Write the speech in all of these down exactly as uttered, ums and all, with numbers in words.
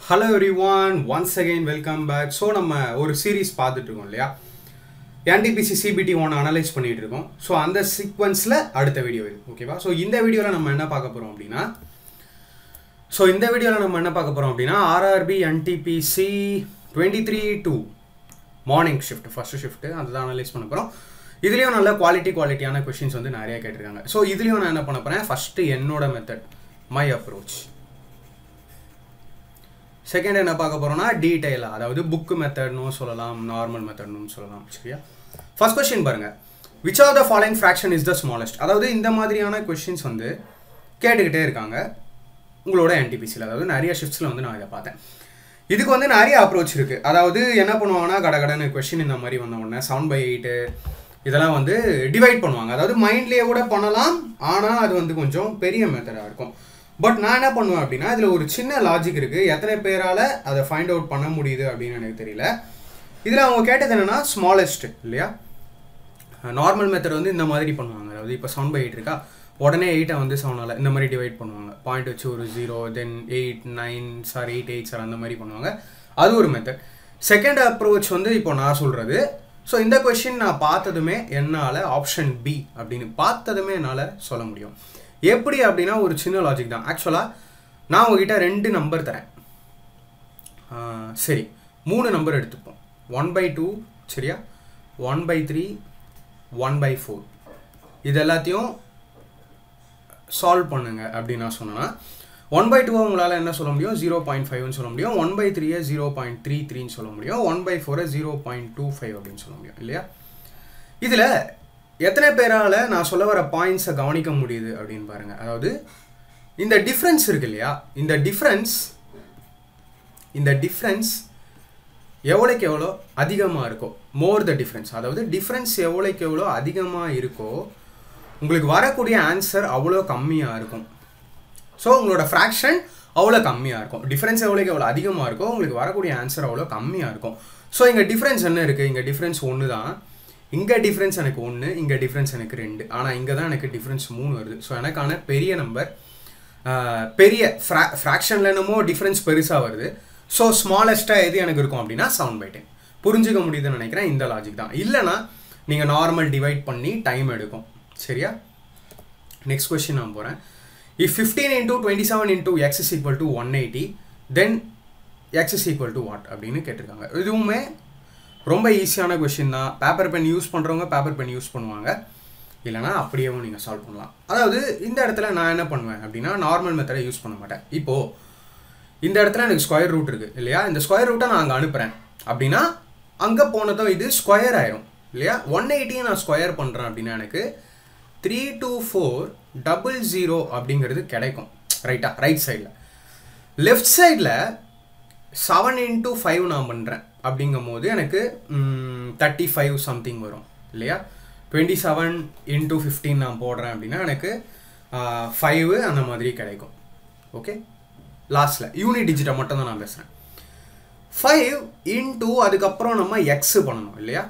Hello everyone, once again welcome back. So நம்ம ஒரு series பார்த்துட்டு இருக்கோம் இல்லையா, N T P C C B T one analyse பண்ணிட்டு இருக்கோம். ஸோ அந்த சீக்வன்ஸில் அடுத்த வீடியோ இது ஓகேவா. ஸோ இந்த வீடியோவில் நம்ம என்ன பார்க்க போகிறோம் அப்படின்னா ஸோ இந்த வீடியோவில் நம்ம என்ன பார்க்க போகிறோம் அப்படின்னா R R B N T P C twenty-three two morning shift first shift அதுதான் அனலைஸ் பண்ண போகிறோம். இதுலேயும் நல்ல குவாலிட்டி குவாலிட்டியான கொஷின்ஸ் வந்து நிறைய கேட்டிருக்காங்க. ஸோ இதுலேயும் நான் என்ன பண்ண போகிறேன், ஃபஸ்ட்டு என்னோட மெத்தட் மை அப்ரோச். செகண்ட் என்ன பார்க்க போகிறோம்னா டீட்டெயிலாக, அதாவது புக்கு மெத்தட்னும் சொல்லலாம், நார்மல் மெத்தட்னும் சொல்லலாம். சரியா, ஃபர்ஸ்ட் கொஸ்டின் பாருங்கள், which are the following fraction is the smallest. அதாவது இந்த மாதிரியான கொஷின்ஸ் வந்து கேட்டுக்கிட்டே இருக்காங்க உங்களோட N T P C யில். அதாவது நிறைய ஷிஃப்ட்ஸில் வந்து நான் இதை பார்த்தேன். இதுக்கு வந்து நிறைய அப்ரோச் இருக்குது. அதாவது என்ன பண்ணுவாங்கன்னா, கட கடன்னு கொஷின் இந்த மாதிரி வந்த உடனே செவன் பை எயிட்டு இதெல்லாம் வந்து டிவைட் பண்ணுவாங்க. அதாவது மைண்ட்லேயே கூட பண்ணலாம், ஆனால் அது வந்து கொஞ்சம் பெரிய மெத்தடாக இருக்கும். பட் நான் என்ன பண்ணுவேன் அப்படின்னா, இதில் ஒரு சின்ன லாஜிக் இருக்குது. எத்தனை பேரால் அதை ஃபைண்ட் அவுட் பண்ண முடியுது அப்படின்னு எனக்கு தெரியல. இதில் அவங்க கேட்டது என்னென்னா ஸ்மாலஸ்ட் இல்லையா. நார்மல் மெத்தட் வந்து இந்த மாதிரி பண்ணுவாங்க. அதாவது இப்போ செவன் பை எயிட் இருக்கா, உடனே எயிட்டை வந்து செவனால் இந்த மாதிரி டிவைட் பண்ணுவாங்க. பாயிண்ட் வச்சு ஒரு zero, then eight nine sir eight eight sir அந்த மாதிரி பண்ணுவாங்க. அது ஒரு மெத்தட். செகண்ட் அப்ரோச் வந்து இப்போ நான் சொல்கிறது. ஸோ இந்த கொஷின் நான் பார்த்ததுமே என்னால் ஆப்ஷன் பி அப்படின்னு பார்த்ததுமே என்னால் சொல்ல முடியும். எப்படி அப்படின்னா ஒரு சின்ன லாஜிக் தான். ஆக்சுவலாக நான் உங்ககிட்ட ரெண்டு நம்பர் தரேன். சரி, மூணு நம்பர் எடுத்துப்போம். ஒன் பை டூ சரியா, one by three, one by four. இது எல்லாத்தையும் சால்வ் பண்ணுங்க அப்படின்னு நான் சொன்னேன்னா, ஒன் பை டூவை உங்களால் என்ன சொல்ல முடியும், ஜீரோ பாயிண்ட் ஃபைவ்னு சொல்ல முடியும். ஒன் பை த்ரீயை ஜீரோ பாயிண்ட் த்ரீ த்ரீன்னு சொல்ல முடியும். ஒன் பை ஃபோரை ஜீரோ பாயிண்ட் டூ ஃபைவ் அப்படின்னு சொல்ல முடியும் இல்லையா. இதில் எத்தனை பேரால் நான் சொல்ல வர பாயிண்ட்ஸை கவனிக்க முடியுது அப்படின்னு பாருங்கள். அதாவது இந்த டிஃப்ரென்ஸ் இருக்கு இல்லையா, இந்த டிஃப்ரென்ஸ் இந்த டிஃப்ரென்ஸ் எவ்வளோக்கு எவ்வளோ அதிகமாக இருக்கோ, மோர் த டிஃப்ரென்ஸ், அதாவது டிஃப்ரென்ஸ் எவ்வளோக்கு எவ்வளோ அதிகமாக இருக்கோ உங்களுக்கு வரக்கூடிய ஆன்சர் அவ்வளோ கம்மியாக இருக்கும். ஸோ உங்களோட ஃப்ராக்ஷன் அவ்வளோ கம்மியாக இருக்கும். டிஃப்ரென்ஸ் எவ்வளோக்கு எவ்வளோ அதிகமாக இருக்கோ உங்களுக்கு வரக்கூடிய ஆன்சர் அவ்வளோ கம்மியாக இருக்கும். ஸோ இங்கே டிஃப்ரென்ஸ் என்ன இருக்குது, இங்கே டிஃப்ரென்ஸ் ஒன்று தான். இங்கே டிஃப்ரென்ஸ் எனக்கு ஒன்று, இங்கே டிஃப்ரென்ஸ் எனக்கு ரெண்டு, ஆனால் இங்கே தான் எனக்கு டிஃப்ரென்ஸ் மூணு வருது. ஸோ எனக்கான பெரிய நம்பர் பெரிய ஃப்ரா ஃப்ராக்ஷனில் என்னமோ டிஃப்ரென்ஸ் பெருசாக வருது. ஸோ ஸ்மாலஸ்ட்டாக எது எனக்கு இருக்கும் அப்படின்னா செவன் பை டென். புரிஞ்சுக்க முடியுதுன்னு நினைக்கிறேன். இந்த லாஜிக் தான். இல்லைனா நீங்கள் நார்மல் டிவைட் பண்ணி டைம் எடுக்கும். சரியா, நெக்ஸ்ட் கொஸ்டின் நான் போகிறேன். If fifteen into twenty seven into x is equal to one eighty then x is equal to what அப்படின்னு கேட்டிருக்காங்க. இதுவுமே ரொம்ப ஈஸியான கொஷின் தான். பேப்பர் பென் யூஸ் பண்ணுறவங்க பேப்பர் பென் யூஸ் பண்ணுவாங்க, இல்லைனா அப்படியேவும் நீங்கள் சால்வ் பண்ணலாம். அதாவது இந்த இடத்துல நான் என்ன பண்ணுவேன் அப்படின்னா, நார்மல் மெத்தடை யூஸ் பண்ண மாட்டேன். இப்போது இந்த இடத்துல எனக்கு ஸ்கொயர் ரூட் இருக்குது இல்லையா, இந்த ஸ்கொயர் ரூட்டை நான் அங்கே அனுப்புகிறேன் அப்படின்னா அங்கே போனதும் இது ஸ்கொயர் ஆயிரும் இல்லையா. ஒன் எயிட்டியை நான் ஸ்கொயர் பண்ணுறேன் அப்படின்னா எனக்கு three two four double zero அப்படிங்கிறது கிடைக்கும். ரைட்டா, ரைட் சைடில். லெஃப்ட் சைடில் செவன் இன்ட்டு ஃபைவ் நான் பண்ணுறேன் அப்படிங்கும் போது எனக்கு தேர்ட்டி ஃபைவ் சம்திங் வரும் இல்லையா. டுவெண்ட்டி செவன் இன்ட்டு ஃபிஃப்டீன் நான் போடுறேன் அப்படின்னா எனக்கு ஃபைவ் அந்த மாதிரி கிடைக்கும். ஓகே, லாஸ்ட்டில் யூனிட் டிஜிட்டை மட்டும் தான் நான் பேசுகிறேன். ஃபைவ் இன்ட்டு அதுக்கப்புறம் நம்ம எக்ஸு பண்ணணும் இல்லையா.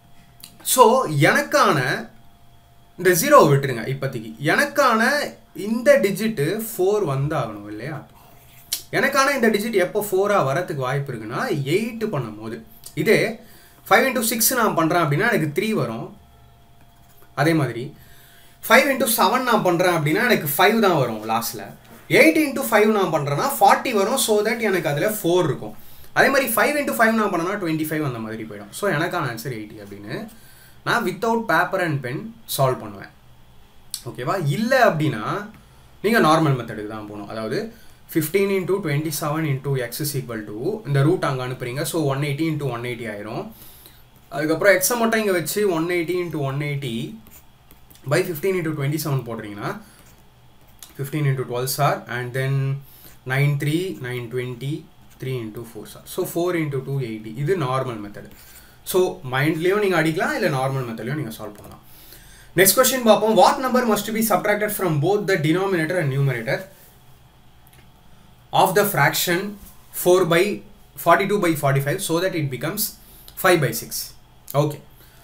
ஸோ எனக்கான இந்த ஜீரோவை விட்டுருங்க இப்போதைக்கு. எனக்கான இந்த டிஜிட்டு ஃபோர் வந்தாகணும் இல்லையா. எனக்கான இந்த டிஜிட் எப்போ ஃபோராக வரத்துக்கு வாய்ப்பு இருக்குன்னா எயிட்டு பண்ணும் போது. இதே ஃபைவ் இன்ட்டு சிக்ஸ் நான் பண்ணுறேன் அப்படின்னா எனக்கு த்ரீ வரும். அதே மாதிரி ஃபைவ் இன்ட்டு செவன் நான் பண்ணுறேன் அப்படின்னா எனக்கு ஃபைவ் தான் வரும் லாஸ்ட்டில். எயிட் இன்ட்டு ஃபைவ் நான் பண்ணுறேன்னா ஃபார்ட்டி வரும். ஸோ தட் எனக்கு அதில் ஃபோர் இருக்கும். அதே மாதிரி ஃபைவ் இன்ட்டு ஃபைவ் நான் பண்ணேன்னா டுவெண்ட்டி ஃபைவ் அந்த மாதிரி போயிடும். ஸோ எனக்கான ஆன்சர் எயிட்டி அப்படின்னு நான் without paper and pen solve பண்ணுவேன். ஓகேவா. இல்லை அப்படின்னா நீங்கள் நார்மல் மெத்தடுக்கு தான் போகணும். அதாவது fifteen into twenty seven into x is equal to இந்த ரூட் அங்கே அனுப்புறீங்க. So one eighty into one eighty ஆயிரும். அதுக்கப்புறம் எக்ஸை மட்டும் இங்கே வச்சு one eighty into one eighty by fifteen into twenty seven போடுறீங்கன்னா fifteen into twelve sir and then nine three nine twenty three into four sir. So four into two eighty. இது normal method. So மைண்ட்லேயும் நீங்கள் அடிக்கலாம், இல்லை normal மெத்தட்லையும் நீங்கள் solve பண்ணலாம். Next question பார்ப்போம். What number must be subtracted from both the denominator and numerator of the fraction four by forty-two by forty-five so that it becomes five by six. Okay,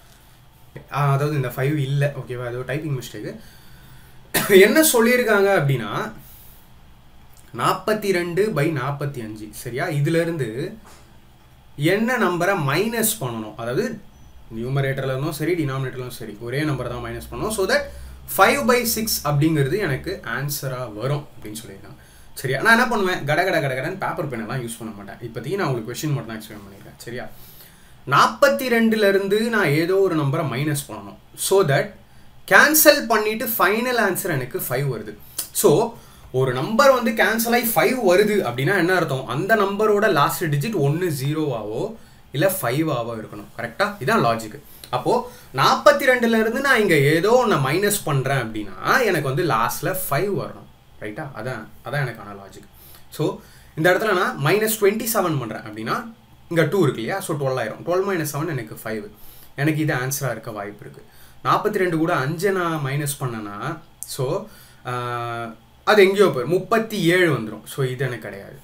அதாவது இந்த five இல்லை ஓகேவா, அது typing mistake. என்ன சொல்லியிருக்காங்க அப்படின்னா நாற்பத்தி ரெண்டு பை நாற்பத்தி அஞ்சு சரியா. இதிலிருந்து என்ன நம்பரை மைனஸ் பண்ணணும், அதாவது நியூமரேட்டரில் இருந்தும் சரி டினாமினேட்டர்லும் சரி ஒரே நம்பர் தான் மைனஸ் பண்ணணும். So that five by six அப்படிங்கிறது எனக்கு ஆன்சராக வரும் அப்படின்னு சொல்லியிருக்காங்க சரியா. நான் என்ன பண்ணுவேன், கட கட கட கடன்னு பேப்பர் பெண்ணெல்லாம் யூஸ் பண்ண மாட்டேன். இப்போதைக்கு நான் உங்களுக்கு கொஸ்டின் மட்டும் தான் எக்ஸ்பிளைன் பண்ணியிருக்கேன் சரியா. நாற்பத்தி ரெண்டுலேருந்து நான் ஏதோ ஒரு நம்பரை மைனஸ் பண்ணணும். ஸோ தட் கேன்சல் பண்ணிவிட்டு ஃபைனல் ஆன்சர் எனக்கு ஃபைவ் வருது. ஸோ ஒரு நம்பர் வந்து கேன்சல் ஆகி ஃபைவ் வருது அப்படின்னா என்ன அர்த்தம், அந்த நம்பரோட லாஸ்ட் டிஜிட் ஒன்று ஜீரோவாவோ இல்லை ஃபைவ் ஆவோ இருக்கணும். கரெக்டாக, இதுதான் லாஜிக்கு. அப்போது நாற்பத்தி ரெண்டுலேருந்து நான் இங்கே ஏதோ ஒன்று மைனஸ் பண்ணுறேன் அப்படின்னா எனக்கு வந்து லாஸ்ட்டில் ஃபைவ் வரணும். ரைட்டா, அதான் அதான் எனக்கான லாஜிக். ஸோ இந்த இடத்துல நான் மைனஸ் டுவெண்ட்டி செவன் பண்ணுறேன் அப்படின்னா இங்கே டூ இருக்கு இல்லையா. ஸோ டுவெல் ஆயிரும். டுவெல் மைனஸ் செவன் எனக்கு ஃபைவ். எனக்கு இது ஆன்சராக இருக்க வாய்ப்பு இருக்குது. நாற்பத்தி ரெண்டு கூட அஞ்சை நான் மைனஸ் பண்ணேன்னா ஸோ அது எங்கேயோ போய் முப்பத்தி ஏழு வந்துடும். ஸோ இது எனக்கு கிடையாது.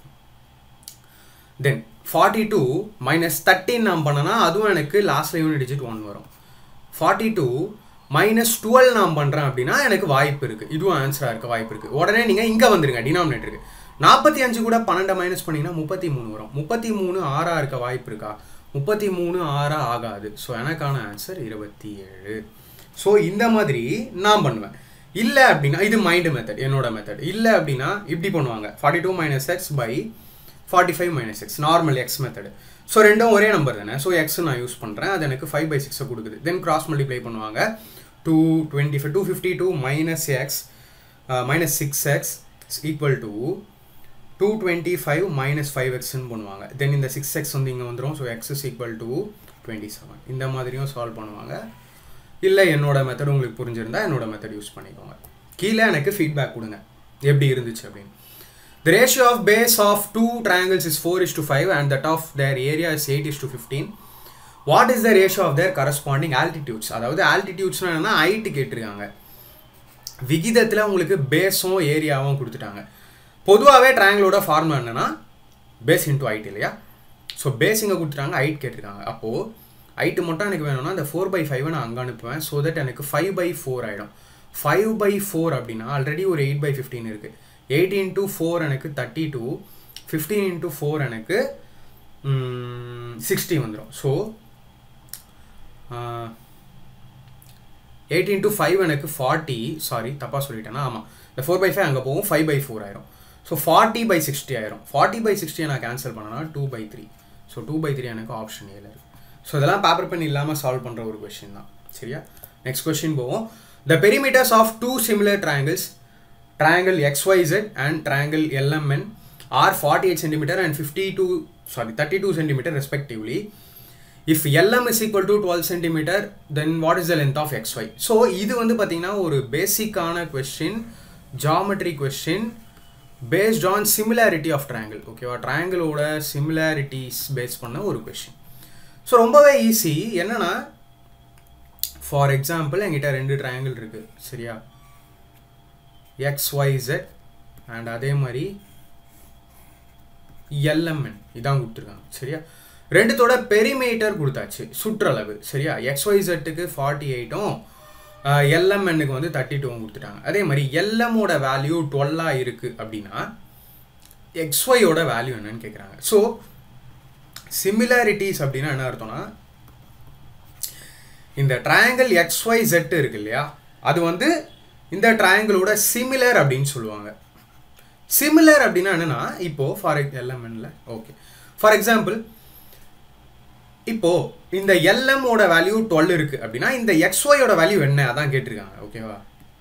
Then forty two minus thirteen நான் பண்ணேன்னா அதுவும் எனக்கு லாஸ்ட்டில் யூனிட் டிஜிட் ஒன் வரும். ஃபார்ட்டி டூ மைனஸ் டுவெல் நான் பண்ணுறேன் அப்படின்னா எனக்கு வாய்ப்பு இருக்குது, இதுவும் ஆன்சராக இருக்க வாய்ப்பு இருக்குது. உடனே நீங்கள் இங்கே வந்துடுங்க டினாமினேட்டருக்கு. நாற்பத்தி அஞ்சு கூட பன்னெண்டை மைனஸ் பண்ணிங்கன்னா முப்பத்தி மூணு வரும். முப்பத்தி மூணு ஆறாக இருக்க வாய்ப்பு இருக்கா, முப்பத்தி மூணு ஆறாக ஆகாது. ஸோ எனக்கான ஆன்சர் இருபத்தி ஏழு. ஸோ இந்த மாதிரி நான் பண்ணுவேன். இல்லை அப்படின்னா இது மைண்டு மெத்தட், என்னோட மெத்தட். இல்லை அப்படின்னா இப்படி பண்ணுவாங்க, forty two minus x by forty five minus x, normal x method. So ரெண்டும் ஒரே நம்பர் தானே. ஸோ எக்ஸ் நான் யூஸ் பண்ணுறேன், அது எனக்கு ஃபைவ் பை சிக்ஸை கொடுக்குது. தென் கிராஸ் மல்டிப்ளை பண்ணுவாங்க. Two twenty five two fifty two minus x minus six x equal to two twenty five minus five எக்ஸ்ன்னு பண்ணுவாங்க. தென் இந்த சிக்ஸ் எக்ஸ் வந்து இங்கே வந்துடும். So x is equal to twenty seven. இந்த மாதிரியும் solve பண்ணுவாங்க. இல்லை என்னோட மெத்தட் உங்களுக்கு புரிஞ்சிருந்தா என்னோட மெத்தட் யூஸ் பண்ணிக்கோங்க. கீழே எனக்கு ஃபீட்பேக் கொடுங்க எப்படி இருந்துச்சு அப்படின்னு. The ratio of base of two triangles is four is to five and that of their area is eight is to fifteen. What is the ratio of their corresponding altitudes? அதாவது altitudes என்னன்னா height கேட்டிருக்காங்க. விகிதத்தில் உங்களுக்கு பேஸும் ஏரியாவும் கொடுத்துட்டாங்க. பொதுவாகவே ட்ரையாங்கிளோட formula என்னன்னா பேஸ் இன்டூ ஹைட் இல்லையா. ஸோ பேஸ் இங்கே கொடுத்துட்டாங்க, ஹைட் கேட்டிருக்காங்க. அப்போது ஹைட்டு மட்டும் எனக்கு வேணும்னா அந்த ஃபோர் பை ஃபைவை நான் அங்கே அனுப்புவேன். ஸோ தட் எனக்கு ஃபைவ் பை ஃபோர் ஆகிடும். ஃபைவ் பை ஃபோர் அப்படின்னா ஆல்ரெடி ஒரு எயிட் பை ஃபிஃப்டீன் இருக்குது. எயிட் இன்ட்டு ஃபோர் எனக்கு thirty two, fifteen into four எனக்கு சிக்ஸ்டி வந்துடும். ஸோ எயிட் இன்ட்டு ஃபைவ் எனக்கு ஃபார்ட்டி, சாரி தப்பாக சொல்லிட்டேன்னா, ஆமாம் இந்த ஃபோர் பை ஃபைவ் அங்கே போகும், ஃபைவ் பை ஃபோர் ஆயிரும். ஸோ ஃபார்ட்டி பை சிக்ஸ்டி ஆயிரும். ஃபார்ட்டி பை சிக்ஸ்டியை நான் கேன்சல் பண்ணேன்னா two by three. So two by three எனக்கு ஆப்ஷன் ஏல இருக்குது. ஸோ இதெல்லாம் பேப்பர் பென் இல்லாமல் சால்வ் பண்ணுற ஒரு கொஷின் தான் சரியா. நெக்ஸ்ட் கொஸ்டின் போவோம். The perimeters of two similar triangles, triangle X Y Z and triangle L M N are forty-eight centimeter and fifty-two sorry thirty-two centimeter respectively. If L M is equal to twelve centimeter, then what is the length of X Y? So இது வந்து பார்த்தீங்கன்னா ஒரு பேசிக்கான question, geometry question based on similarity of triangle. ஓகேவா, ட்ரையாங்கிளோட similarities base பண்ண ஒரு கொஸ்டின். So ரொம்பவே ஈஸி. என்னன்னா ஃபார் எக்ஸாம்பிள் என்கிட்ட ரெண்டு ட்ரையாங்கிள் இருக்குது சரியா, எக்ஸ்ஒய்Z அண்ட் அதே மாதிரி எல்எம்என் இதான் கொடுத்துருக்காங்க சரியா. ரெண்டுத்தோட பெரிமீட்டர் கொடுத்தாச்சு, சுற்றளவு சரியா. எக்ஸ்ஒய்Zக்கு ஃபார்ட்டி எயிட்டும் எல்எம்என்னுக்கு வந்து தேர்ட்டி டூவும் கொடுத்துட்டாங்க. அதே மாதிரி எல்எம்மோட வேல்யூ டுவெல்லாக இருக்குது அப்படின்னா எக்ஸ்ஒயோட வேல்யூ என்னன்னு கேட்குறாங்க. ஸோ சிமிலாரிட்டிஸ் அப்படின்னா என்ன அர்த்தம்னா, இந்த ட்ரையாங்கிள் எக்ஸ்ஒய்Z இருக்கு இல்லையா, அது வந்து இந்த ட்ரையாங்கிளோட சிமிலர் அப்படின்னு சொல்லுவாங்க. சிமிலர் அப்படின்னா என்னன்னா, இப்போது ஃபார் எல்எம்என்ல ஓகே ஃபார் எக்ஸாம்பிள் இப்போது இந்த எல்எம்மோட வேல்யூ டுவெல் இருக்குது அப்படின்னா இந்த எக்ஸ்ஒயோட வேல்யூ என்ன அதான் கேட்டிருக்காங்க ஓகேவா.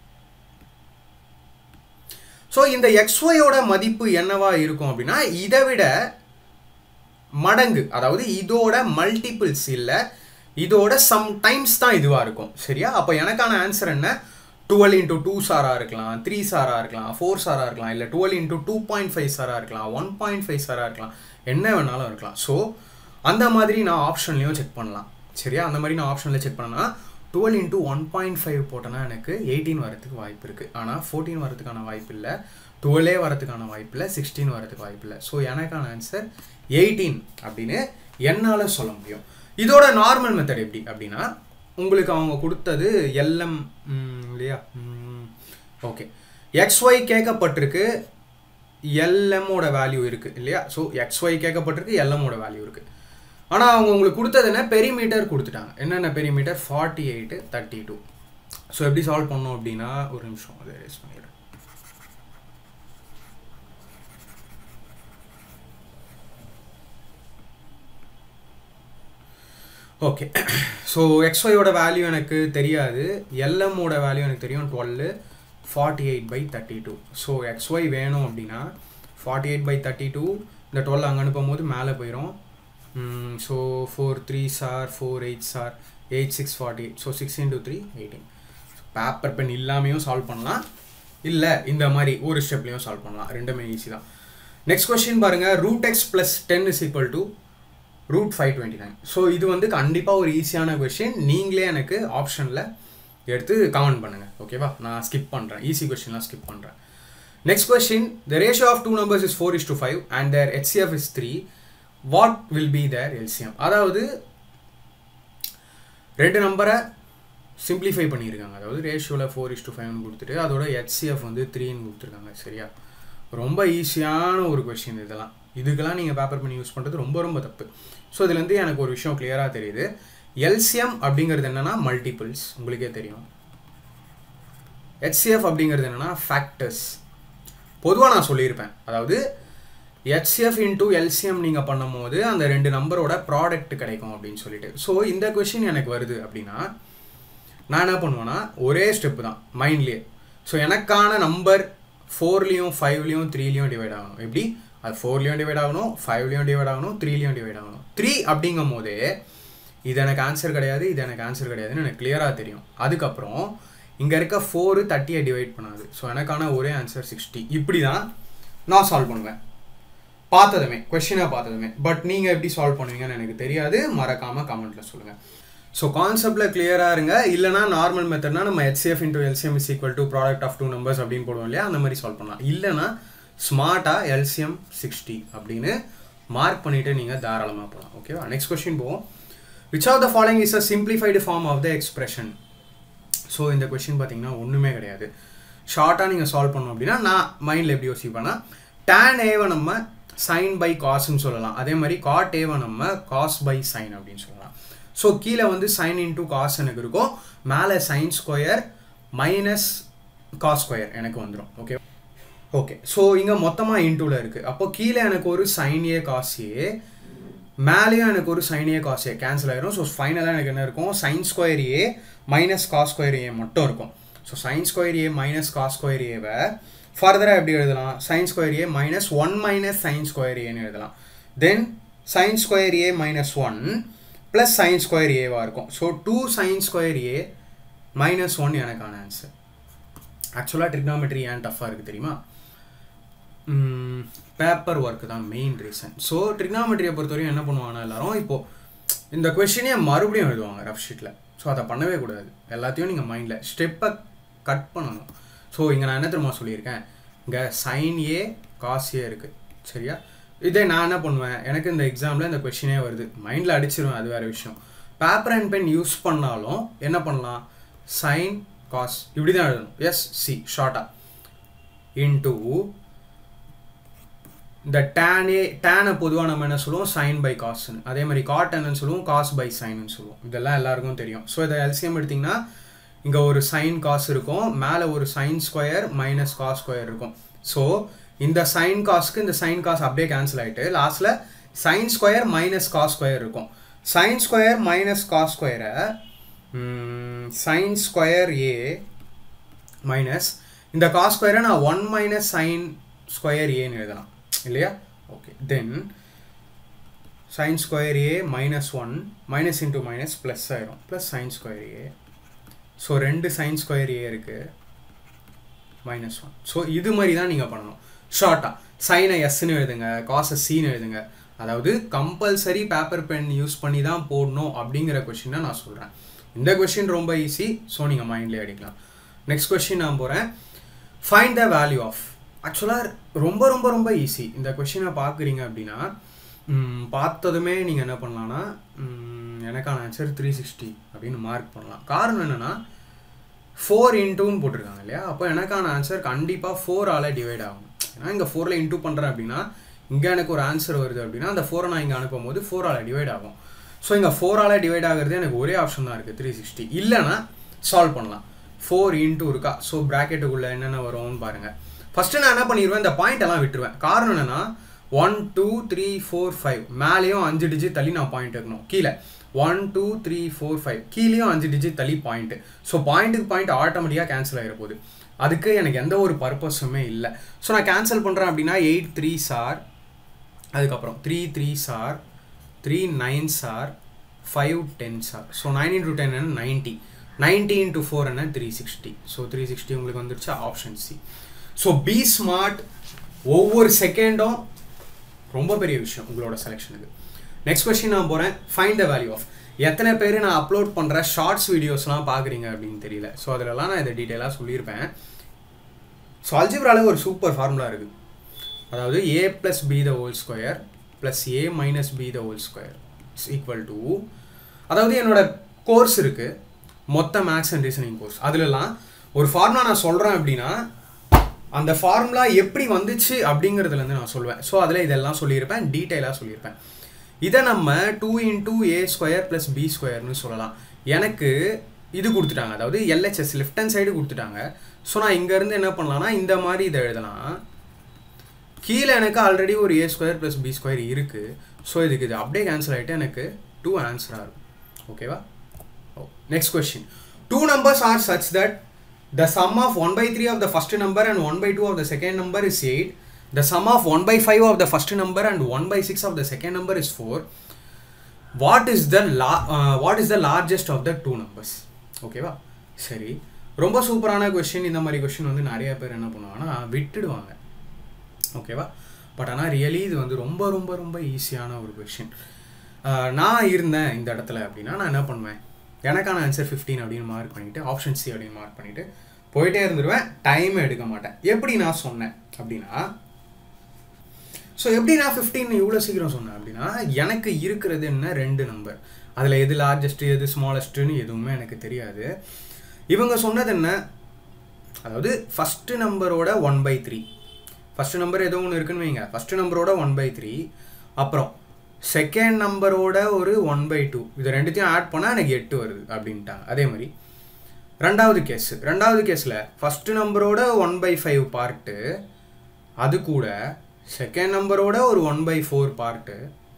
ஸோ இந்த எக்ஸ்ஒயோட மதிப்பு என்னவா இருக்கும் அப்படின்னா இதை விட மடங்கு, அதாவது இதோட மல்டிபிள்ஸ் இல்லை, இதோட சம்டைம்ஸ் தான் இதுவாக இருக்கும் சரியா. அப்போ எனக்கான ஆன்சர் என்ன, டுவெல் இன்ட்டு டூ சாராக இருக்கலாம், த்ரீ சாராக இருக்கலாம், ஃபோர் சாராக இருக்கலாம், இல்லை twelve into two point five சாராக இருக்கலாம், ஒன் பாயிண்ட் ஃபைவ் சாராக இருக்கலாம், என்ன வேணாலும் இருக்கலாம். ஸோ அந்த மாதிரி நான் ஆப்ஷன்லையும் செக் பண்ணலாம் சரியா. அந்த மாதிரி நான் ஆப்ஷனில் செக் பண்ணேன்னா twelve into one point five போட்டேன்னா எனக்கு எயிட்டீன் வரதுக்கு வாய்ப்பு இருக்குது. ஆனால் ஃபோர்டீன் வரதுக்கான வாய்ப்பு இல்லை, டுவெல்லே வரதுக்கான வாய்ப்பு இல்லை, சிக்ஸ்டீன் வரதுக்கு வாய்ப்பு இல்லை. ஸோ எனக்கான ஆன்சர் எயிட்டீன் அப்படின்னு என்னால் சொல்ல முடியும். இதோட நார்மல் மெத்தட் எப்படி அப்படின்னா, உங்களுக்கு அவங்க கொடுத்தது எல்எம் இல்லையா, ஓகே எக்ஸ்ஒய் கேட்கப்பட்டிருக்கு, எல்எம்மோட வேல்யூ இருக்குது இல்லையா. ஸோ எக்ஸ்ஒய் கேட்கப்பட்டிருக்கு, எல்எம்மோட வேல்யூ இருக்குது. ஆனால் அவங்க உங்களுக்கு கொடுத்தது என்ன, பெரிமீட்டர் கொடுத்துட்டாங்க. என்னென்ன perimeter, forty eight thirty two. So எப்படி சால்வ் பண்ணோம் அப்படின்னா, ஒரு நிமிஷம் அதை ரேஸ் பண்ணிடுறேன். ஓகே, ஸோ எக்ஸ்ஒயோட வேல்யூ எனக்கு தெரியாது, எல்எம்மோட வேல்யூ எனக்கு தெரியும், twelve forty eight by thirty two. So XY வேணும் அப்படின்னா forty eight by thirty two, இந்த டுவெல் அங்கே அனுப்பும் போது மேலே போயிடும். So four three sir four eight sir eight six forty eight. So six into three eighteen. Paper pen இல்லாமையும் solve பண்ணலாம், இல்லை இந்த மாதிரி ஒரு ஸ்டெப்லையும் சால்வ் பண்ணலாம், ரெண்டுமே ஈஸி தான். நெக்ஸ்ட் கொஸ்டின் பாருங்கள், root x plus ten is equal to root five twenty nine. So இது வந்து கண்டிப்பாக ஒரு ஈஸியான கொஸ்டின், நீங்களே எனக்கு ஆப்ஷனில் எடுத்து கமெண்ட் பண்ணுங்கள், ஓகேவா. நான் ஸ்கிப் பண்ணுறேன், ஈஸி கொஸ்டின்லாம் ஸ்கிப் பண்ணுறேன். Next question, the ratio of two numbers is four is to five and their HCF is three, what will be their LCM. அதாவது ரெண்டு நம்பரை சிம்பிளிஃபை பண்ணியிருக்காங்க, அதாவது ரேஷியோவில் ஃபோர் இஸ் டு ஃபைவ்னு கொடுத்துட்டு அதோட ஹெச்சிஎஃப் வந்து த்ரீன்னு கொடுத்துருக்காங்க, சரியா. ரொம்ப ஈஸியான ஒரு கொஸ்டின் இதெல்லாம், இதுக்கெல்லாம் நீங்கள் பேப்பர் பண்ணி யூஸ் பண்ணுறது ரொம்ப ரொம்ப தப்பு. ஸோ இதுலேருந்து எனக்கு ஒரு விஷயம் கிளியராக தெரியுது, எல்சிஎம் அப்படிங்கிறது என்னென்னா மல்டிபிள்ஸ், உங்களுக்கே தெரியும். ஹெச்சிஎஃப் அப்படிங்கிறது என்னென்னா ஃபேக்டர்ஸ். பொதுவாக நான் சொல்லியிருப்பேன், அதாவது ஹெச்சிஎஃப் இன்டூ எல்சிஎம் நீங்கள் பண்ணும் போது அந்த ரெண்டு நம்பரோட ப்ராடக்ட் கிடைக்கும் அப்படின்னு சொல்லிட்டு. ஸோ இந்த கொஸ்டின் எனக்கு வருது அப்படின்னா நான் என்ன பண்ணுவேன்னா, ஒரே ஸ்டெப்பு தான் மைண்ட்லேயே. ஸோ எனக்கான நம்பர் ஃபோர்லேயும் ஃபைவ்லேயும் த்ரீலேயும் டிவைட் ஆகணும். எப்படி, அது ஃபோர்லேயும் டிவைட் ஆகணும், ஃபைவ்லேயும் டிவைட் ஆகணும், த்ரீலேயும் டிவைட் ஆகணும். த்ரீ அப்படிங்கும் போதே இது எனக்கு ஆன்சர் கிடையாது, இது எனக்கு ஆன்சர் கிடையாதுன்னு எனக்கு கிளியராக தெரியும். அதுக்கப்புறம் இங்கே இருக்க ஃபோரு தேர்ட்டியை டிவைட் பண்ணாது. ஸோ எனக்கான ஒரே ஆன்சர் சிக்ஸ்டி. இப்படி தான் நான் சால்வ் பண்ணுவேன், பார்த்ததுமே கொஸ்டினாக பார்த்ததுமே. பட் நீங்கள் எப்படி சால்வ் பண்ணுவீங்கன்னு எனக்கு தெரியாது, மறக்காமல் கமெண்ட்டில் சொல்லுங்கள். ஸோ கான்செப்டில் கிளியராக இருங்க. இல்லைனா நார்மல் மெத்தட்னா நம்ம HCF into LCM is equal to product of two numbers அப்படின்னு போடுவோம் இல்லையா, அந்த மாதிரி சால்வ் பண்ணலாம். இல்லைனா ஸ்மார்ட்டாக எல்சிஎம் சிக்ஸ்டி அப்படின்னு மார்க் பண்ணிவிட்டு நீங்கள் தாராளமாக போகலாம், ஓகேவா. நெக்ஸ்ட் கொஸ்டின் போவோம். Which of the following is a simplified form of the expression. So இந்த கொஸ்டின் பார்த்தீங்கன்னா ஒன்றுமே கிடையாது. ஷார்ட்டாக நீங்கள் சால்வ் பண்ணோம் அப்படின்னா நான் மைண்டில் எப்படி யோசிப்பேன்னா, டேன் ஏவை நம்ம சைன் பை காஸ்ன்னு சொல்லலாம், அதே மாதிரி காட் ஏவை நம்ம காஸ் பை சைன் அப்படின்னு சொல்லலாம். ஸோ கீழே வந்து சைன் இன்டூ காஸ் எனக்கு இருக்கும், மேலே sine square minus cos square எனக்கு வந்துடும், ஓகே ஓகே ஸோ இங்கே மொத்தமாக இன்டூவில் இருக்குது. அப்போ கீழே எனக்கு ஒரு சைன் ஏ காஸ் ஏ, மேலேயும் எனக்கு ஒரு sine A cos A cancel ஆகிடும். ஸோ ஃபைனலாக எனக்கு என்ன இருக்கும், sine square A minus cos square A மட்டும் இருக்கும். So sine square A minus cos square ஏவை ஃபர்தராக எப்படி எழுதலாம், sine square A minus one minus sine square ஏன்னு எழுதலாம். Then sine square A minus one plus sine square ஏவாக இருக்கும். So two sine square A minus one எனக்கான answer. ஆக்சுவலாக ட்ரிக்னாமெட்ரி ஏன் டஃப்பாக இருக்குது தெரியுமா, பேப்பர் ஒர்க்கு தான் மெயின் ரீசன். ஸோ ட்ரிக்னாமெட்ரியை பொறுத்தவரையும் என்ன பண்ணுவாங்கன்னா எல்லாரும் இப்போது இந்த கொஷினே மறுபடியும் எழுதுவாங்க ரஃப் ஷீட்டில். ஸோ அதை பண்ணவே கூடாது, எல்லாத்தையும் நீங்கள் மைண்டில் ஸ்டெப்பை கட் பண்ணணும். ஸோ இங்கே நான் என்ன தெரியுமா சொல்லியிருக்கேன், இங்கே சைன் ஏ காஸ் ஏ இருக்குது, சரியா. இதே நான் என்ன பண்ணுவேன், எனக்கு இந்த எக்ஸாமில் இந்த கொஷினே வருது, மைண்டில் அடிச்சிருவேன், அது வேறு விஷயம். பேப்பர் அண்ட் பென் யூஸ் பண்ணாலும் என்ன பண்ணலாம், சைன் காஸ் இப்படி தான் எழுதணும், எஸ் சி ஷார்ட்டாக இன்டூ இந்த டேன் ஏ, டேனை பொதுவாக நம்ம என்ன சொல்லுவோம் சைன் பை காஸ்ன்னு, அதே மாதிரி காட் என்னன்னு சொல்லுவோம் காஸ் பை சைன்னு சொல்லுவோம், இதெல்லாம் எல்லாருக்கும் தெரியும். ஸோ இதை எல்சிஎம் எடுத்திங்கன்னா இங்கே ஒரு சைன் காஸ் இருக்கும், மேலே ஒரு sine square minus cos square இருக்கும். ஸோ இந்த சைன் காஸ்க்கு இந்த சைன் காஸ் அப்படியே கேன்சல் ஆகிட்டு லாஸ்ட்டில் sine square minus cos square இருக்கும். சைன் ஸ்கொயர் மைனஸ் காஸ் ஸ்கொயரை சைன் ஸ்கொயர் ஏ மைனஸ் இந்த காஸ் ஸ்கொயரை நான் ஒன் மைனஸ் சைன் ஸ்கொயர் ஏன்னு எழுதலாம் இல்லையா. Okay, then sine square A minus one minus into minus plus ஆயிரும், plus sine square A. So ரெண்டு சைன் ஸ்கொயர் ஏ இருக்குது மைனஸ் ஒன். ஸோ இது மாதிரி தான் நீங்கள் பண்ணணும் ஷார்ட்டாக. சைனை எஸ்ன்னு எழுதுங்க, காசை சின்னு எழுதுங்க. அதாவது கம்பல்சரி பேப்பர் பென் யூஸ் பண்ணி தான் போடணும் அப்படிங்கிற கொஷினை நான் சொல்கிறேன். இந்த கொஷின் ரொம்ப ஈஸி, ஸோ நீங்கள் மைண்ட்லேயே அடிக்கலாம். நெக்ஸ்ட் கொஷின் நான் போகிறேன், ஃபைண்ட் த வேல்யூ ஆஃப். ஆக்சுவலாக ரொம்ப ரொம்ப ரொம்ப ஈஸி. இந்த கொஷினை பார்க்குறீங்க அப்படின்னா பார்த்ததுமே நீங்கள் என்ன பண்ணலான்னா எனக்கான ஆன்சர் த்ரீ சிக்ஸ்டி அப்படின்னு மார்க் பண்ணலாம். காரணம் என்னென்னா ஃபோர் இன்டூன்னு போட்டிருக்காங்க இல்லையா, அப்போ எனக்கான ஆன்சர் கண்டிப்பாக ஃபோரால் டிவைட் ஆகும் இருந்துச்சுன்னா இங்கே ஃபோரில் இன்டூ பண்ணுறேன் அப்படின்னா இங்கே எனக்கு ஒரு ஆன்சர் வருது அப்படின்னா அந்த ஃபோரை நான் இங்கே அனுப்பும் போது ஃபோரால் டிவைட் ஆகும். ஸோ இங்கே ஃபோரால் டிவைட் ஆகிறது எனக்கு ஒரே ஆப்ஷன் தான் இருக்குது த்ரீ சிக்ஸ்டி. இல்லைனா சால்வ் பண்ணலாம். ஃபோர் இன்டூ இருக்கா, ஸோ ப்ராக்கெட்டுக்குள்ளே என்னென்ன வரும்னு பாருங்கள். ஃபஸ்ட்டு நான் என்ன பண்ணிடுவேன், இந்த பாயிண்ட் எல்லாம் விட்டுருவேன். காரணம் என்னென்னா one two three four five மேலேயும் அஞ்சு டிஜிட் தள்ளி நான் பாயிண்ட் வைக்கணும். கீழே one two three four five கீழேயும் அஞ்சு டிஜிட் தள்ளி பாயிண்ட்டு. ஸோ பாயிண்ட்டுக்கு பாயிண்ட் ஆட்டோமேட்டிக்காக கேன்சல் ஆகிற போகுது. அதுக்கு எனக்கு எந்த ஒரு பர்பஸுமே இல்லை. ஸோ நான் கேன்சல் பண்ணுறேன் அப்படின்னா எயிட் த்ரீ சார், அதுக்கப்புறம் three three sir, three nine sir, five ten sir. So nine into ten என்ன நைன்ட்டி, நைன்ட்டி இன்டூ ஃபோர் என்ன three sixty. So three sixty உங்களுக்கு வந்துருச்சு option C. So B smart. ஒவ்வொரு செகண்டும் ரொம்ப பெரிய விஷயம் உங்களோட செலெக்ஷனுக்கு. நெக்ஸ்ட் கொஸ்டின் நான் போகிறேன். Find the value of. எத்தனை பேர் நான் அப்லோட் பண்ணுற ஷார்ட்ஸ் வீடியோஸ்லாம் பார்க்குறீங்க அப்படின்னு தெரியல. ஸோ அதிலலாம் நான் இதை டீட்டெயிலாக சொல்லியிருப்பேன். ஸோ அல்ஜிப்ராவில் ஒரு சூப்பர் ஃபார்முலா இருக்குது. அதாவது A plus B the whole square plus A minus B the whole square is equal to, அதாவது என்னோட கோர்ஸ் இருக்குது மொத்த மேக்ஸ் அண்ட் ரீசனிங் கோர்ஸ். அதுலலாம் ஒரு ஃபார்முலா நான் சொல்கிறேன் அப்படின்னா அந்த ஃபார்முலா எப்படி வந்துச்சு அப்படிங்கிறதுலேருந்து நான் சொல்லுவேன். ஸோ அதில் இதெல்லாம் சொல்லியிருப்பேன், டீட்டெயிலாக சொல்லியிருப்பேன். இதை நம்ம two into A square plus B ஸ்கொயர்னு சொல்லலாம். எனக்கு இது கொடுத்துட்டாங்க, அதாவது எல்ஹெச்எஸ் லெஃப்ட் ஹேண்ட் சைடு கொடுத்துட்டாங்க. ஸோ நான் இங்கேருந்து என்ன பண்ணலான்னா இந்த மாதிரி இதை எழுதலாம். கீழே எனக்கு ஆல்ரெடி ஒரு A square plus B square இருக்குது. ஸோ இதுக்கு இது அப்படியே கேன்சல் ஆகிட்டு எனக்கு டூ ஆன்சராக இருக்கும். ஓகேவா? Oh next question. Two numbers are such that the sum of one by three of the first number and one by two of the second number is eight. The sum of one by five of the first number and one by six of the second number is four. What is the la uh, what is the largest of the two numbers? ஓகேவா? சரி, ரொம்ப சூப்பரான question. இந்த மாதிரி question வந்து நிறைய பேர் என்ன பண்ணுவாங்கன்னா விட்டுடுவாங்க. ஓகேவா? பட் ஆனால் ரியலி இது வந்து ரொம்ப ரொம்ப ரொம்ப ஈஸியான ஒரு கொஸ்டின். நான் இருந்தேன் இந்த இடத்துல அப்படின்னா நான் என்ன பண்ணுவேன், எனக்கான ஆன்சர் ஃபிஃப்டீன் அப்படின்னு மார்க் பண்ணிவிட்டு ஆப்ஷன் சி அப்படின்னு மார்க் பண்ணிவிட்டு போயிட்டே இருந்துருவேன். டைம் எடுக்க மாட்டேன். எப்படி நான் சொன்னேன் அப்படின்னா, ஸோ எப்படி நான் ஃபிஃப்டீன் இவ்வளோ சீக்கிரம் சொன்னேன் அப்படின்னா எனக்கு இருக்கிறது என்ன ரெண்டு நம்பர். அதில் எது லார்ஜஸ்ட்டு எது ஸ்மாலஸ்ட்டுன்னு எதுவுமே எனக்கு தெரியாது. இவங்க சொன்னது என்ன, அதாவது ஃபஸ்ட்டு நம்பரோட one by three, first number ஏதோ ஒன்று இருக்குன்னு வைங்க, ஃபஸ்ட்டு நம்பரோட ஒன் பை த்ரீ, அப்புறம் செகண்ட் நம்பரோட ஒரு ஒன் பை டூ, இது ரெண்டுத்தையும் ஆட் பண்ணால் எனக்கு எட்டு வருது அப்படின்ட்டாங்க. அதே மாதிரி ரெண்டாவது கேஸு, ரெண்டாவது கேஸில் ஃபஸ்ட்டு நம்பரோட ஒன் பை ஃபைவ் பார்ட்டு, அது கூட செகண்ட் நம்பரோட ஒரு one by four part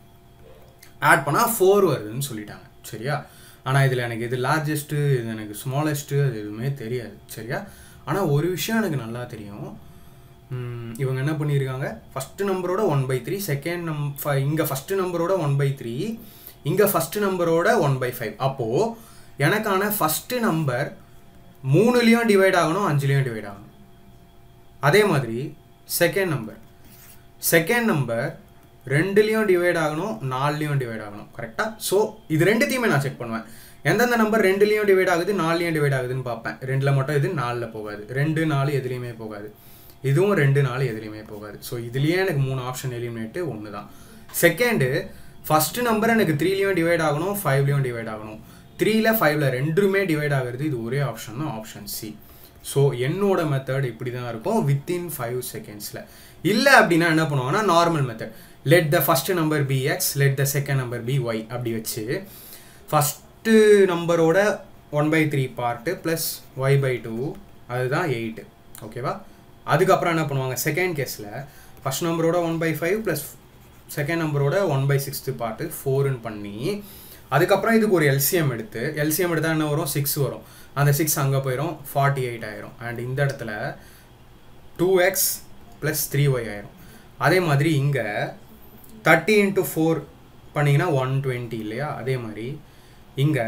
add பண்ணால் ஃபோர் வருதுன்னு சொல்லிட்டாங்க. சரியா? ஆனால் இதில் எனக்கு இது லார்ஜஸ்ட்டு, இது எனக்கு ஸ்மாலஸ்ட்டு, அது எதுவுமே தெரியாது. சரியா? ஆனால் ஒரு விஷயம் எனக்கு நல்லா தெரியும். இவங்க என்ன பண்ணியிருக்காங்க, ஃபஸ்ட்டு நம்பரோட ஒன் பை த்ரீ, செகண்ட் நம் இங்கே ஃபஸ்ட்டு நம்பரோட ஒன் பை த்ரீ, இங்கே ஃபஸ்ட்டு நம்பரோட ஒன் பை ஃபைவ். அப்போது எனக்கான ஃபஸ்ட்டு நம்பர் மூணுலேயும் டிவைட் ஆகணும், அஞ்சுலேயும் டிவைட் ஆகணும். அதே மாதிரி செகண்ட் நம்பர் செகண்ட் நம்பர் ரெண்டுலேயும் டிவைட் ஆகணும், நாலுலேயும் டிவைட் ஆகணும். கரெக்டாக? ஸோ இது ரெண்டுத்தையுமே நான் செக் பண்ணுவேன். எந்தெந்த நம்பர் ரெண்டுலேயும் டிவைட் ஆகுது நாலுலேயும் டிவைட் ஆகுதுன்னு பார்ப்பேன். ரெண்டில் மட்டும் இது நாலில் போகாது, ரெண்டு நாலு எதுலேயுமே போகாது, இதுவும் ரெண்டு நாலு எதுலேயுமே போகாது. ஸோ இதுலேயே எனக்கு மூணு ஆப்ஷன் எலிமினேட்டு ஒன்று தான். செகண்டு ஃபஸ்ட்டு நம்பர் எனக்கு த்ரீலேயும் டிவைட் ஆகணும், ஃபைவ்லேயும் டிவைட் ஆகணும். த்ரீயில் ஃபைவ்ல ரெண்டுமே டிவைட் ஆகிறது, இது ஒரே ஆப்ஷன் தான், ஆப்ஷன் சி. ஸோ என்னோட மெத்தட் இப்படி தான் இருக்கும், வித்தின் ஃபைவ் செகண்ட்ஸில். இல்லை அப்படின்னா என்ன பண்ணுவாங்கன்னா normal method, let the first number be x, let the second number be y அப்படி வச்சு ஃபஸ்ட்டு நம்பரோட one by three part plus y by two, அதுதான் எயிட்டு. ஓகேவா? அதுக்கப்புறம் என்ன பண்ணுவாங்க, செகண்ட் கேஸில் ஃபஸ்ட் நம்பரோட one by five plus second நம்பரோட ஒன் பை சிக்ஸ்த்து பார்ட்டு ஃபோருன்னு பண்ணி, அதுக்கப்புறம் இதுக்கு ஒரு எல்சிஎம் எடுத்து, எல்சிஎம் எடுத்தால் என்ன வரும், சிக்ஸ் வரும். அந்த சிக்ஸ் அங்கே போயிடும், ஃபார்ட்டி எயிட் ஆயிரும். அண்ட் இந்த இடத்துல two x plus three y ஆயிரும். அதே மாதிரி இங்கே தேர்ட்டி இன்ட்டு ஃபோர் பண்ணிங்கன்னா ஒன் டுவெண்ட்டி இல்லையா? அதே மாதிரி இங்கே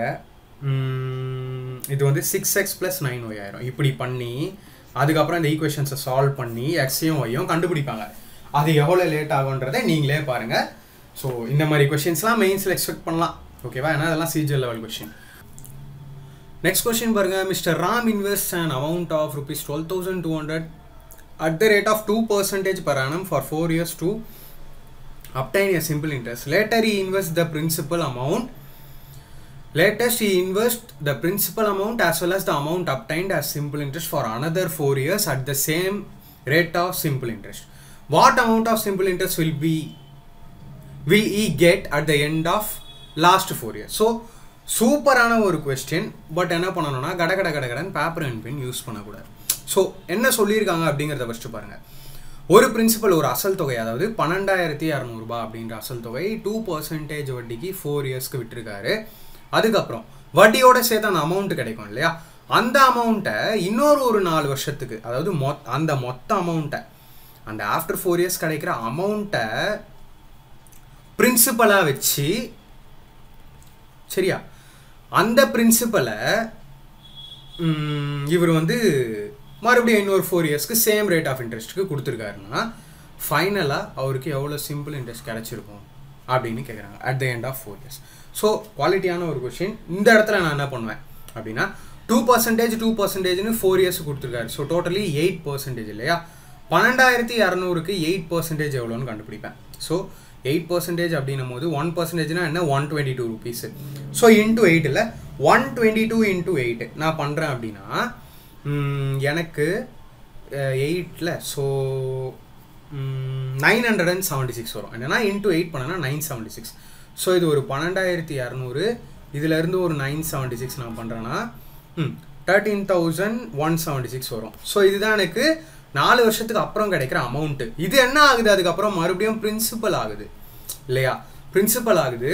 இது வந்து six x plus nine y ஆயிரும். இப்படி பண்ணி அதுக்கப்புறம் இந்த ஈக்குவேஷன்ஸை சால்வ் பண்ணி எக்ஸையும் ஒய்யும் கண்டுபிடிப்பாங்க. அது எவ்வளோ லேட் ஆகுன்றதை நீங்களே பாருங்கள். ஸோ இந்த மாதிரி கொஷின்ஸ்லாம் மெயின்ஸில் எக்ஸ்பெக்ட் பண்ணலாம். ஓகேவா? ஏன்னா அதெல்லாம் CGL level question. Next question பாருங்கள். Mister Ram invest an amount of rupees twelve thousand two hundred at the rate of two percent per annum for four years to obtain a simple interest. Later he invests the principal amount. Latest he invests the principal amount as well as the amount obtained as simple interest for another four years at the same rate of simple interest. What amount of simple interest will be will he get at the end of last four years. So சூப்பரான ஒரு question. But என்ன பண்ணணும்னா கட கட கட கடன் paper and pen use பண்ணக்கூடாது. So என்ன சொல்லியிருக்காங்க அப்படிங்கிறத ஃபஸ்ட்டு பாருங்கள். ஒரு பிரின்சிபல் ஒரு அசல் தொகை, அதாவது பன்னெண்டாயிரத்தி இரநூறுபா அப்படின்ற அசல் தொகை டூ பர்சன்டேஜ் வட்டிக்கு ஃபோர் இயர்ஸ்க்கு விட்டுருக்காரு. அதுக்கப்புறம் வட்டியோட சேர்த்து அந்த அமௌண்ட் கிடைக்கும் இல்லையா, அந்த அமௌண்ட்டை இன்னொரு ஒரு நாலு வருஷத்துக்கு, அதாவது மொத் அந்த மொத்த அமௌண்ட்டை அந்த ஆஃப்டர் ஃபோர் இயர்ஸ் கிடைக்கிற அமௌண்ட்டை பிரின்சிபலாக வச்சு, சரியா, அந்த பிரின்சிபலை இவர் வந்து மறுபடியும் இன்னொரு ஃபோர் இயர்ஸ்க்கு சேம் ரேட் ஆஃப் இன்ட்ரெஸ்ட்டுக்கு கொடுத்துருக்காருன்னா ஃபைனலாக அவருக்கு எவ்வளோ சிம்பிள் இன்ட்ரெஸ்ட் கிடச்சிருக்கும் அப்படின்னு கேட்குறாங்க at the end of four years. So குவாலிட்டியான ஒரு கொஷின். இந்த இடத்துல நான் என்ன பண்ணுவேன் அப்படின்னா டூ பர்சன்டேஜ் டூ பர்சன்டேஜ்னு ஃபோர் இயர்ஸ் கொடுத்துருக்காரு. ஸோ டோட்டலி எயிட் பர்சன்டேஜ் இல்லையா, பன்னெண்டாயிரத்தி இரநூறுக்கு எயிட் பர்சன்டேஜ் எவ்வளோன்னு கண்டுபிடிப்பேன். ஸோ எயிட் பர்சன்டேஜ் அப்படின்னும் போது ஒன் பர்சன்டேஜ்னா என்ன, one twenty two rupees. So into eight இல்லை, one twenty two into eight நான் பண்ணுறேன் அப்படின்னா எனக்கு எயிட்டில் so nine hundred and seventy six வரும். என்னன்னா இன்டூ எயிட் பண்ணனா நைன் செவன்ட்டி சிக்ஸ். ஸோ இது ஒரு பன்னெண்டாயிரத்தி இரநூறு, இதுலேருந்து ஒரு நைன் செவன்ட்டி சிக்ஸ் நான் பண்ணுறேன்னா hmm thirteen thousand one seventy six வரும். ஸோ இதுதான் எனக்கு நாலு வருஷத்துக்கு அப்புறம் கிடைக்கிற அமௌண்ட்டு. இது என்ன ஆகுது, அதுக்கப்புறம் மறுபடியும் பிரின்சிபல் ஆகுது இல்லையா, பிரின்சிபல் ஆகுது.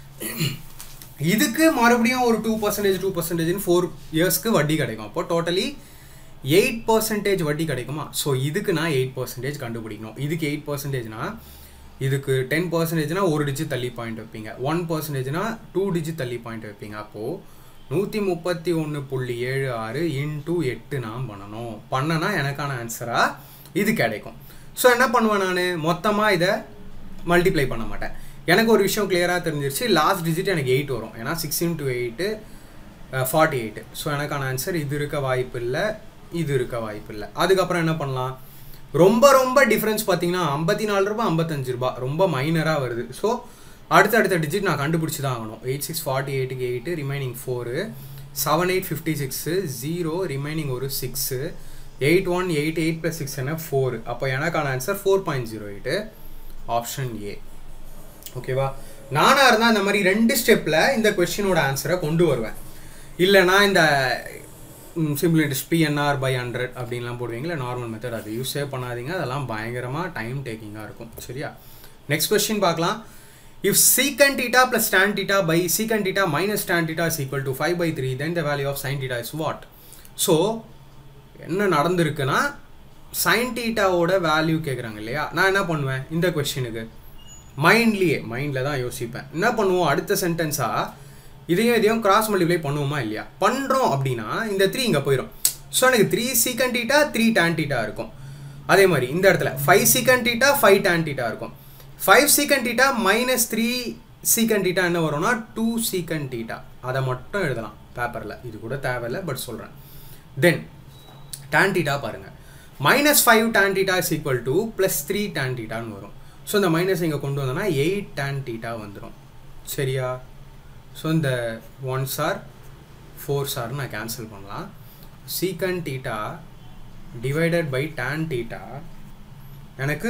இதுக்கு மறுபடியும் ஒரு டூ பர்சன்டேஜ் டூ பர்சன்டேஜ்னு ஃபோர் இயர்ஸ்க்கு வட்டி கிடைக்கும். அப்போ டோட்டலி எயிட் பர்சன்டேஜ் வட்டி கிடைக்குமா. ஸோ இதுக்கு நான் எயிட் பர்சன்டேஜ் கண்டுபிடிக்கணும். இதுக்கு எயிட் பர்சன்டேஜ்னா இதுக்கு டென் பர்சன்டேஜ்னா ஒரு டிஜிட் தள்ளி பாயிண்ட் வைப்பீங்க, ஒன் பர்சன்டேஜ்னா டூ டிஜிட் தள்ளி பாயிண்ட் வைப்பீங்க. அப்போது நூற்றி முப்பத்தி ஒன்று புள்ளி ஏழு ஆறு இன்டூ எட்டு நான் பண்ணணும். பண்ணனா எனக்கான ஆன்சராக இது கிடைக்கும். ஸோ என்ன பண்ணுவேன், நான் மொத்தமாக இதை மல்டிப்ளை பண்ண மாட்டேன். எனக்கு ஒரு விஷயம் கிளியராக தெரிஞ்சிருச்சு, லாஸ்ட் டிஜிட் எனக்கு எயிட் வரும். ஏன்னா six into eight forty eight. So எனக்கான ஆன்சர் இது இருக்க வாய்ப்பு இல்லை, இது இருக்க வாய்ப்பு இல்லை. அதுக்கப்புறம் என்ன பண்ணலாம், ரொம்ப ரொம்ப டிஃப்ரென்ஸ் பார்த்தீங்கன்னா ஐம்பத்தி நாலு ரூபா ஐம்பத்தஞ்சு ரூபா ரொம்ப மைனராக வருது. ஸோ அடுத்த அடுத்த டிஜிட் நான் கண்டுபிடிச்சி தான் ஆகணும். எயிட் சிக்ஸ் ஃபார்ட்டி எயிட்டுக்கு eight, remaining four, seven eight fifty six, zero, remaining ஒரு six, eight one eight eight plus six என்ன ஃபோர். அப்போ எனக்கான answer four point zero eight, option A. ஓகேவா, நானாக இருந்தால் இந்த மாதிரி ரெண்டு ஸ்டெப்பில் இந்த கொஸ்டினோட ஆன்சரை கொண்டு வருவேன். இல்லைனா இந்த simple interest PNR by hundred அப்படின்லாம் போடுவீங்களா, நார்மல் மெத்தட், அது யூஸே பண்ணாதீங்க. அதெல்லாம் பயங்கரமாக டைம் டேக்கிங்காக இருக்கும். சரியா, நெக்ஸ்ட் கொஸ்டின் பார்க்கலாம். If secant theta plus tan theta by secant theta minus tan theta is equal to five by three, then the value of sin theta is what? So என்ன நடந்திருக்குன்னா sin theta ஓட value கேட்குறாங்க இல்லையா. நான் என்ன பண்ணுவேன், இந்த கொஸ்டினுக்கு மைண்ட்லேயே மைண்டில் தான் யோசிப்பேன். என்ன பண்ணுவோம், அடுத்த சென்டென்ஸாக இதையும் இதையும் கிராஸ் மல்டிப்ளை பண்ணுவோமா இல்லையா. பண்ணுறோம் அப்படின்னா இந்த த்ரீ இங்கே போயிடும். ஸோ எனக்கு three secant theta three tan theta இருக்கும். அதே மாதிரி இந்த இடத்துல five secant theta five tan theta இருக்கும். Five secant theta minus three secant theta என்ன வரும்னா டூ சீக்கன் டீட்டா. அதை மட்டும் எழுதலாம் பேப்பரில், இது கூட தேவையில்லை பட் சொல்கிறேன். தென் டேன் டீட்டா பாருங்கள், minus five tan theta is equal to plus three tan டீட்டான்னு வரும். ஸோ இந்த மைனஸ் இங்கே கொண்டு வந்தோன்னா எயிட் டேன் டீட்டா வந்துடும். சரியா, ஸோ இந்த ஒன் சார் ஃபோர் சார் நான் கேன்சல் பண்ணலாம். Secant theta divided by tan theta எனக்கு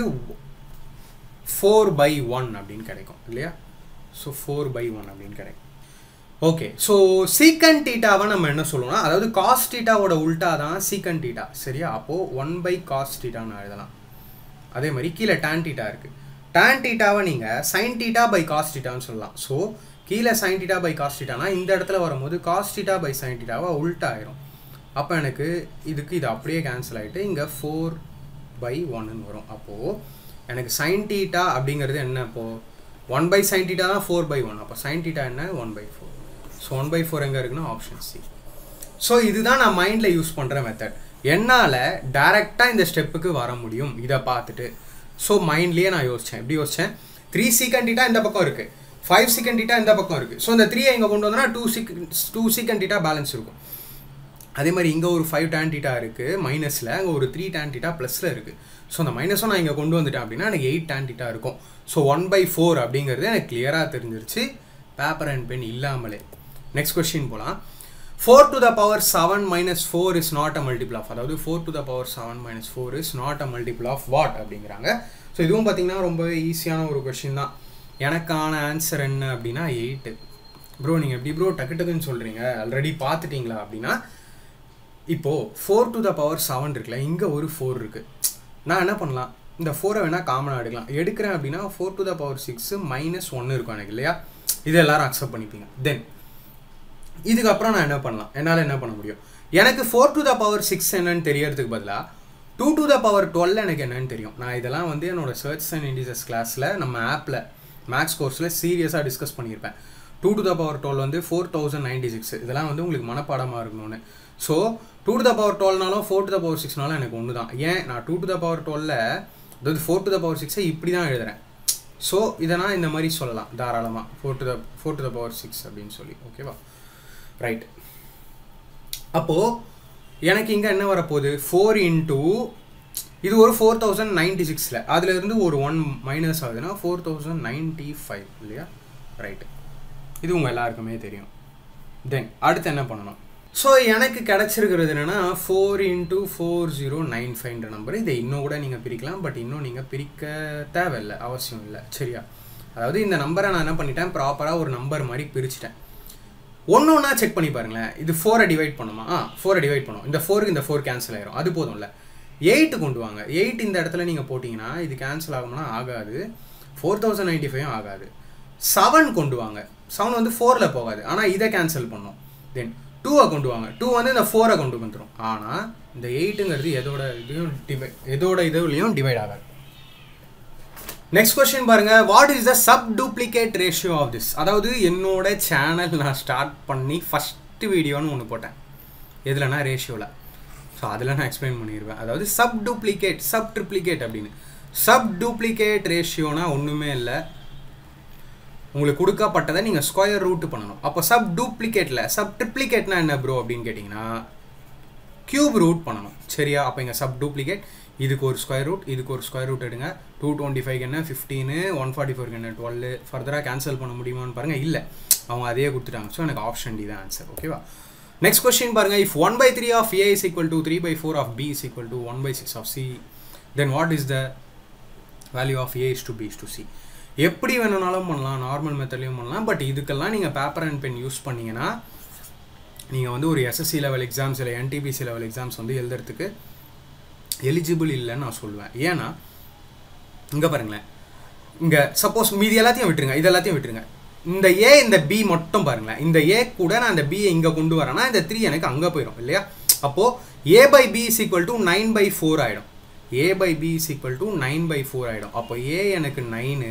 ஃபோர் பை ஒன் அப்படின்னு கிடைக்கும் இல்லையா. ஸோ ஃபோர் பை ஒன் அப்படின்னு கிடைக்கும். ஓகே, ஸோ சீக்கன் டீட்டாவை நம்ம என்ன சொல்லுவோம்னா, அதாவது காஸ் டீட்டாவோட உல்ட்டா தான் சீக்கன் டீட்டா. சரியா, அப்போது ஒன் பை காஸ் டீட்டான்னு எழுதலாம். அதே மாதிரி கீழே டேன் டீட்டா இருக்குது. டேன் டீட்டாவை நீங்கள் சைன் டீட்டா பை காஸ் டீட்டான்னு சொல்லலாம். ஸோ கீழே சைன் டீட்டா பை காஸ் டீட்டானா இந்த இடத்துல வரும்போது காஸ் டீட்டா பை சைன் டீட்டாவை உல்ட்டா ஆயிரும். அப்போ எனக்கு இதுக்கு இது அப்படியே கேன்சல் ஆகிட்டு இங்கே ஃபோர் பை ஒன்னு வரும். அப்போது எனக்கு சைன் டீட்டா அப்படிங்கிறது என்ன, இப்போது ஒன் பை சைன் டீட்டா தான் ஃபோர் பை ஒன். அப்போ சைன் டீட்டா என்ன, one by four. So one by four எங்கே இருக்குன்னா ஆப்ஷன் சி. ஸோ இதுதான் நான் மைண்டில் யூஸ் பண்ணுற மெத்தட். என்னால் டேரெக்டாக இந்த ஸ்டெப்புக்கு வர முடியும் இதை பார்த்துட்டு. ஸோ மைண்ட்லேயே நான் யோசித்தேன். எப்படி யோசித்தேன், த்ரீ சீக்கன் டீட்டா இந்த பக்கம் இருக்குது, ஃபைவ் சீக்கன் டீட்டா இந்த பக்கம் இருக்குது. ஸோ இந்த த்ரீயை இங்கே கொண்டு வந்தோன்னா two sec two secant theta balance இருக்கும். அதே மாதிரி இங்கே ஒரு ஃபைவ் டேன் டீட்டா இருக்குது மைனஸில், அங்கே ஒரு த்ரீ டேன் டீட்டா ப்ளஸில் இருக்குது. ஸோ அந்த மைனஸும் நான் இங்கே கொண்டு வந்துட்டேன் அப்படின்னா எனக்கு எயிட் டேன் டீட்டா இருக்கும். ஸோ ஒன் பை ஃபோர் அப்படிங்கிறது எனக்கு கிளியராக தெரிஞ்சிருச்சு பேப்பர் அண்ட் பென் இல்லாமலே. நெக்ஸ்ட் கொஸ்டின் போகலாம். four to the power seven minus four is not a multiple of, அதாவது four to the power seven minus four is not a multiple of what அப்படிங்கிறாங்க. So இதுவும் பார்த்தீங்கன்னா ரொம்பவே ஈஸியான ஒரு question தான். எனக்கான ஆன்சர் என்ன அப்படின்னா எயிட்டு. ப்ரோ நீங்கள் எப்படி ப்ரோ டக்கு டக்குன்னு சொல்கிறீங்க, ஆல்ரெடி பார்த்துட்டிங்களா அப்படின்னா, இப்போது four to the power seven இருக்குல்ல, இங்கே ஒரு ஃபோர் இருக்குது. நான் என்ன பண்ணலாம், இந்த ஃபோரை வேணால் காமனாக எடுக்கலாம். எடுக்கிறேன் அப்படின்னா four to the power six minus ஒன்று இருக்கும் எனக்கு இல்லையா, இது எல்லோரும் அக்செப்ட் பண்ணிப்பீங்க. தென் இதுக்கப்புறம் நான் என்ன பண்ணலாம், என்னால் என்ன பண்ண முடியும், எனக்கு four to the power six என்னன்னு தெரியறதுக்கு பதிலாக two to the power twelve எனக்கு என்னன்னு தெரியும். நான் இதெல்லாம் வந்து என்னோடய சர்ச் அண்ட் இண்டிசஸ் கிளாஸில் நம்ம ஆப்பில் மேக்ஸ் கோர்ஸில் சீரியஸாக டிஸ்கஸ் பண்ணியிருப்பேன். Two to the power twelve வந்து ஃபோர் தௌசண்ட் நைன்டி சிக்ஸ் இதெல்லாம் வந்து உங்களுக்கு மனப்பாடமாக இருக்கணும்னு. So two to the power டுவெல்னாலும் ஃபோர் டு த பவர் சிக்ஸ்னாலும் எனக்கு ஒன்று தான். ஏன் நான் டூ டு த பவர் டுவெல்ல அதாவது ஃபோர் டு த பவர் சிக்ஸை இப்படி தான் எழுதுறேன். ஸோ இதை நான் இந்த மாதிரி சொல்லலாம் தாராளமாக, four to the four to the power six அப்படின்னு சொல்லி. ஓகேவா, ரைட். அப்போது எனக்கு இங்கே என்ன வரப்போகுது, ஃபோர் இன்டூ இது ஒரு ஃபோர் தௌசண்ட் நைன்டி சிக்ஸில் அதுலேருந்து ஒரு ஒன் மைனஸ் ஆகுதுன்னா ஃபோர் தௌசண்ட் நைன்ட்டி ஃபைவ் இல்லையா, ரைட்டு. இது உங்கள் எல்லாருக்குமே தெரியும். தென் அடுத்து என்ன பண்ணணும், ஸோ எனக்கு கிடச்சிருக்கிறது என்னென்னா four into four zero nine ஃபைவ்ன்ற நம்பர். இதை இன்னும் கூட நீங்கள் பிரிக்கலாம், பட் இன்னும் நீங்கள் பிரிக்க தேவையில்லை, அவசியம் இல்லை. சரியா, அதாவது இந்த நம்பரை நான் என்ன பண்ணிட்டேன், ப்ராப்பராக ஒரு நம்பர் மாதிரி பிரிச்சுட்டேன். ஒன்று ஒன்றா செக் பண்ணி பாருங்களேன். இது ஃபோரை டிவைட் பண்ணுமா, ஆ ஃபோரை டிவைட் பண்ணும், இந்த ஃபோருக்கு இந்த ஃபோர் கேன்சல் ஆயிரும், அது போதும்ல. எயிட்டு கொண்டு வாங்க, எயிட் இந்த இடத்துல நீங்கள் போட்டிங்கன்னா இது கேன்சல் ஆகும்னா ஆகாது, ஃபோர் தௌசண்ட் நைன்ட்டி ஃபைவும் ஆகாது. செவன் கொண்டு வாங்க, செவன் வந்து ஃபோரில் போகாது, ஆனால் இதை கேன்சல் பண்ணும். தென் டூவை கொண்டு வாங்க, டூ வந்து இந்த ஃபோரை கொண்டு வந்துடும், ஆனால் இந்த எயிட்டுங்கிறது எதோட இதுலையும் டிவைட் எதோட இதுலையும் டிவைட் ஆகாது. நெக்ஸ்ட் கொஸ்டின் பாருங்க, what is the sub duplicate ratio of this. அதாவது என்னோட சேனல் நான் ஸ்டார்ட் பண்ணி ஃபஸ்ட்டு வீடியோன்னு ஒன்று போட்டேன், எதுலனா ரேஷியோவில். ஸோ அதில் நான் எக்ஸ்பிளைன் பண்ணிடுவேன். அதாவது சப் டூப்ளிகேட் சப் ட்ரிப்ளிகேட் அப்படின்னு. சப் டூப்ளிகேட் ரேஷியோனா ஒன்றுமே இல்லை, உங்களுக்கு கொடுக்கப்பட்டதை நீங்கள் ஸ்கொயர் ரூட் பண்ணணும். அப்போ சப் டூப்ளிகேட்டில் சப் ட்ரிப்ளிகேட்னா என்ன ப்ரோ அப்படின்னு கேட்டிங்கன்னா கியூப் ரூட் பண்ணணும். சரியா, அப்போ இங்கே சப் டூப்ளிகேட், இதுக்கு ஒரு ஸ்கொயர் ரூட், இதுக்கு ஒரு ஸ்கொயர் ரூட் எடுங்க. டூ டுவெண்ட்டி ஃபைவ்க்கு என்ன ஃபிஃப்டீனு, ஒன் ஃபார்ட்டி ஃபோருக்கு என்ன டுவெல். ஃபர்தராக கேன்சல் பண்ண முடியுமான்னு பாருங்கள், இல்லை அவங்க அதே கொடுத்துட்டாங்க. ஸோ எனக்கு ஆப்ஷன் டி தான் ஆன்சர். ஓகேவா, நெக்ஸ்ட் கொஸ்டின் பாருங்கள், if one by three of A is equal to three by four of B is equal to one by six of C, then what is the value of A is to B is to C. எப்படி வேணும்னாலும் பண்ணலாம், normal மெத்தட்லையும் பண்ணலாம். But இதுக்கெல்லாம் நீங்கள் paper and pen use பண்ணிங்கன்னா நீங்கள் வந்து ஒரு எஸ்எஸ்சி லெவல் எக்ஸாம்ஸ் இல்லை என்டிபிசி லெவல் எக்ஸாம்ஸ் வந்து எழுதுறதுக்கு எலிஜிபிள் இல்லைன்னு நான் சொல்லுவேன். ஏன்னா இங்கே பாருங்களேன், இங்கே சப்போஸ் மீதி எல்லாத்தையும் விட்டுருங்க, இது எல்லாத்தையும் விட்டுருங்க, இந்த ஏ இந்த பி மட்டும் பாருங்களேன். இந்த ஏ கூட நான் இந்த பியை இங்கே கொண்டு வரேன்னா இந்த த்ரீ எனக்கு அங்கே போயிடும் இல்லையா. அப்போது A by B is equal to nine by four ஆகிடும். A by B is equal to nine by four ஆகிடும். அப்போ ஏ எனக்கு நைனு,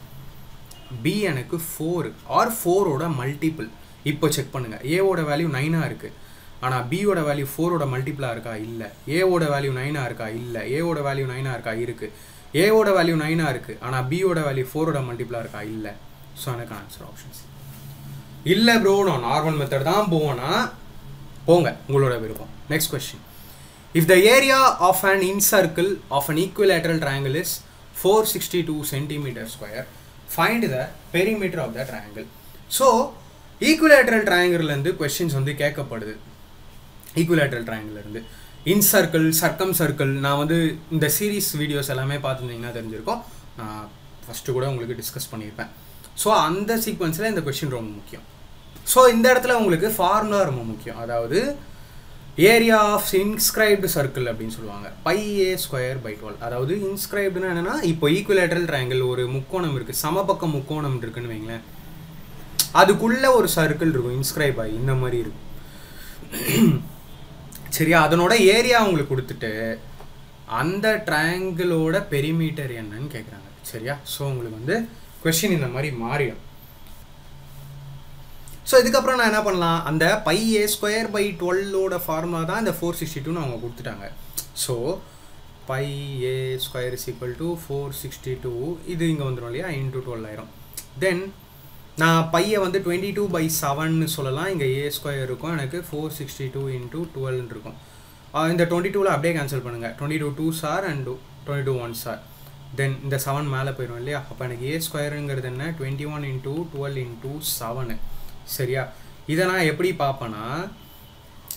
பி எனக்கு ஃபோரு ஆர் ஃபோரோட மல்டிபிள். இப்போ செக் பண்ணுங்கள், ஏவோட வேல்யூ நைனாக இருக்குது, ஆனால் பியோட வேல்யூ ஃபோரோட மல்டிபிளாக இருக்கா, இல்லை. ஏவோட வேல்யூ நைனாக இருக்கா, இல்லை. ஏவோட வேல்யூ நைனாக இருக்கா, இருக்குது. ஏவோட வேல்யூ நைனாக இருக்குது, ஆனால் பியோட வேல்யூ ஃபோரோட மல்டிபிளாக இருக்கா, இல்லை. ஸோ எனக்கு ஆன்சர் ஆப்ஷன்ஸ் இல்லை ப்ரோ, நான் நார்மல் மெத்தட் தான் போவேன்னா போங்க, உங்களோட விருப்பம். Next question, if the area of an incircle of an equilateral triangle is four hundred sixty-two centimeters square, find the perimeter of the triangle. So equilateral triangle இருந்து questions வந்து கேட்கப்படுது. equilateral triangle இருந்து incircle, circumcircle, நான் வந்து இந்த series videos எல்லாமே பார்த்துருந்தீங்கன்னா தெரிஞ்சிருக்கும், நான் ஃபஸ்ட்டு கூட உங்களுக்கு டிஸ்கஸ் பண்ணியிருப்பேன். ஸோ அந்த சீக்வன்ஸில் இந்த கொஸ்டின் ரொம்ப முக்கியம். ஸோ இந்த இடத்துல உங்களுக்கு ஃபார்முலா ரொம்ப முக்கியம். அதாவது ஏரியா ஆஃப் இன்ஸ்கிரைப்டு சர்க்கிள் அப்படின்னு சொல்லுவாங்க, pi A square by twelve. அதாவது இன்ஸ்கிரைப்டுனா என்னென்னா, இப்போ ஈக்குவலேட்ரல் ட்ரையாங்கிள் ஒரு முக்கோணம் இருக்குது, சமபக்கம் முக்கோணம் இருக்குன்னு வைங்களேன், அதுக்குள்ளே ஒரு சர்க்கிள் இருக்கும் இன்ஸ்கிரைப் ஆகி இந்த மாதிரி இருக்கும். சரியா, அதனோட ஏரியா உங்களுக்கு கொடுத்துட்டு அந்த ட்ரையாங்கிளோட பெரிமீட்டர் என்னன்னு கேட்குறாங்க. சரியா, ஸோ உங்களுக்கு வந்து கொஸ்டின் இந்த மாதிரி மாறிடும். ஸோ இதுக்கப்புறம் நான் என்ன பண்ணலாம், அந்த பை ஏ ஸ்கொயர் பை டுவெல்லோட ஃபார்முலா தான் இந்த ஃபோர் சிக்ஸ்டி டூன்னு அவங்க கொடுத்துட்டாங்க. So pi A square is equal to four sixty two, இது இங்கே வந்துடும் இல்லையா, இன்டூ டுவெல் ஆயிரும். தென் நான் பையை வந்து டுவெண்ட்டி டூ பை செவன்னு சொல்லலாம், இங்கே ஏ ஸ்கொயர் இருக்கும், எனக்கு ஃபோர் சிக்ஸ்டி டூ இன்டூ டுவெல்னு இருக்கும். இந்த டுவெண்ட்டி டூவில் அப்படியே கேன்சல் பண்ணுங்கள், டுவெண்ட்டி டூ டூ சார் அண்ட் டுவெண்ட்டி டூ ஒன் சார். தென் இந்த செவன் மேலே போயிடும் இல்லையா, அப்போ எனக்கு ஏ ஸ்கொயருங்கிறது என்ன, twenty one into twelve into seven. சரியா, இதை நான் எப்படி பார்ப்பேன்னா,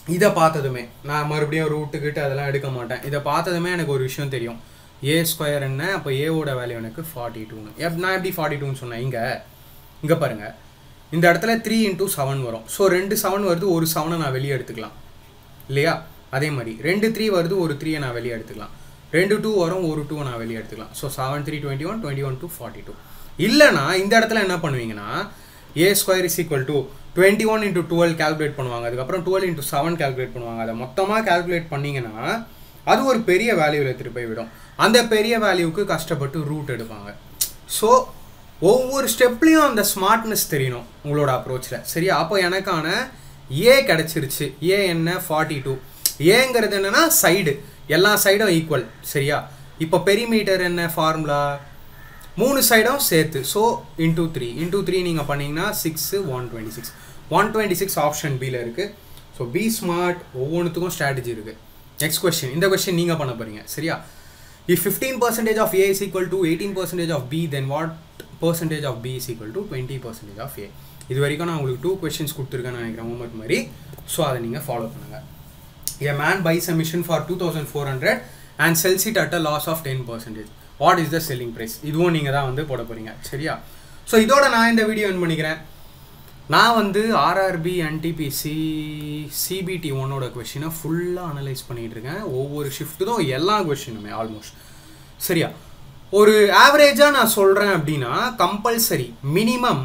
இதை பார்த்ததுமே நான் மறுபடியும் ரூட்டுக்கிட்டு அதெல்லாம் எடுக்க மாட்டேன். இதை பார்த்ததுமே எனக்கு ஒரு விஷயம் தெரியும். ஏ ஸ்கொயர் என்ன, அப்போ ஏவோட வேல்யூ எனக்கு ஃபார்ட்டி டூன்னு. எப் நான் எப்படி ஃபார்ட்டி டூன்னு சொன்னேன்? இங்கே இங்கே பாருங்கள், இந்த இடத்துல த்ரீ இன்டூ செவன் வரும். ஸோ ரெண்டு செவன் வருது, ஒரு செவனை நான் வெளியே எடுத்துக்கலாம் இல்லையா? அதே மாதிரி ரெண்டு த்ரீ வருது, ஒரு த்ரீயை நான் வெளியே எடுத்துக்கலாம். ரெண்டு டூ வரும், ஒரு டூவை நான் வெளியே எடுத்துக்கலாம். So seven three twenty one twenty one two forty two. இல்லைனா இந்த இடத்துல என்ன பண்ணுவீங்கன்னா A square is equal to twenty one into twelve calculate பண்ணுவாங்க. அதுக்கப்புறம் டுவெல் இன்ட்டு செவன் கேல்குலேட் பண்ணுவாங்க. அதை மொத்தமாக கேல்குலேட் பண்ணிங்கன்னா அது ஒரு பெரிய வேல்யூவில் எடுத்துகிட்டு போய் விடும். அந்த பெரிய வேல்யூவுக்கு கஷ்டப்பட்டு ரூட் எடுப்பாங்க. ஸோ ஒவ்வொரு ஸ்டெப்லேயும் அந்த ஸ்மார்ட்னஸ் தெரியணும் உங்களோட அப்ரோச்சில். சரியா? அப்போ எனக்கான ஏ கிடச்சிருச்சு. ஏ என்ன? Forty two. ஏங்கிறது என்னென்னா சைடு, எல்லா சைடும் ஈக்குவல். சரியா? இப்போ பெரிமீட்டர் என்ன ஃபார்முலா? மூணு சைடும் சேர்த்து. So into three into three நீங்கள் பண்ணிங்கன்னா six one twenty six one twenty six option பியில் இருக்குது. So B smart. ஒவ்வொன்றுத்துக்கும் ஸ்ட்ராட்டஜி இருக்குது. Next question. இந்த கொஸ்டின் நீங்கள் பண்ண போகிறீங்க. சரியா? If fifteen percentage of A is equal to eighteen percentage of B, then what percentage of B is equal to twenty percentage of A. இது வரைக்கும் நான் உங்களுக்கு டூ கொஸ்டின்ஸ் கொடுத்துருக்கேன்னு நினைக்கிறேன் ஹோம்ஒர்க் மாதிரி. ஸோ அதை நீங்கள் ஃபாலோ பண்ணுங்கள். A man buys a machine for two thousand four hundred and sells it at a loss of ten percent. What is the selling price? இதுவும் நீங்கள் தான் வந்து போட போகிறீங்க. சரியா? ஸோ இதோட நான் இந்த வீடியோ என் பண்ணிக்கிறேன். நான் வந்து ஆர்ஆர்பி, என்டிபிசி, சிபிடி ஒன்னோட கொஷினை ஃபுல்லாக அனலைஸ் பண்ணிகிட்டு இருக்கேன். ஒவ்வொரு ஷிஃப்ட்டுக்கும் எல்லா கொஷினுமே ஆல்மோஸ்ட். சரியா? ஒரு ஆவரேஜாக நான் சொல்கிறேன் அப்படின்னா கம்பல்சரி மினிமம்